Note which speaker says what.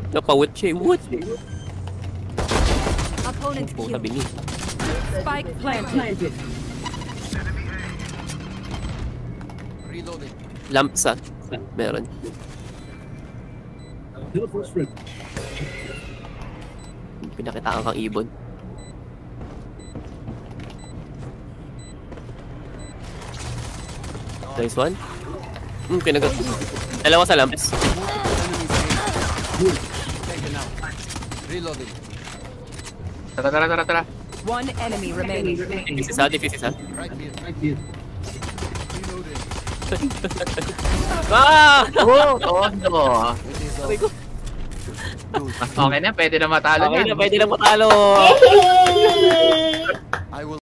Speaker 1: Napawit siya, wood.
Speaker 2: Opponent
Speaker 1: Oh,
Speaker 2: killed.
Speaker 1: sabi niya.
Speaker 2: Spike planted.
Speaker 3: Reloading.
Speaker 1: Lamsa. Meron. Pinakitaan kang ibon. Nice one. Pinagat. Dalawa sa lamps.
Speaker 3: Reloading.
Speaker 4: Tara.
Speaker 2: One enemy remaining.
Speaker 1: Defuse isa.
Speaker 3: Right here. Reloading.
Speaker 1: Ah!
Speaker 4: Todo.
Speaker 1: Sabi ko.
Speaker 4: Okay na, pwede na matalo
Speaker 1: Okay
Speaker 4: yan.
Speaker 1: na, pwede na matalo.
Speaker 3: I will